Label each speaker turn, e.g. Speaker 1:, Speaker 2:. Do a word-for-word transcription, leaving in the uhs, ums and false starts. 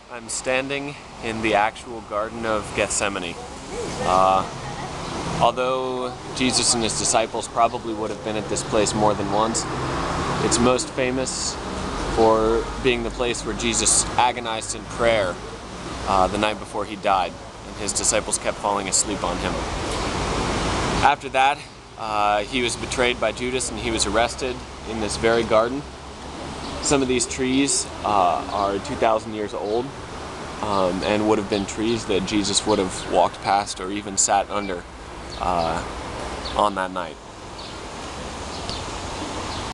Speaker 1: I'm standing in the actual Garden of Gethsemane. Uh, although Jesus and his disciples probably would have been at this place more than once, it's most famous for being the place where Jesus agonized in prayer uh, the night before he died, and his disciples kept falling asleep on him. After that, uh, he was betrayed by Judas and he was arrested in this very garden. Some of these trees uh, are two thousand years old um, and would have been trees that Jesus would have walked past or even sat under uh, on that night.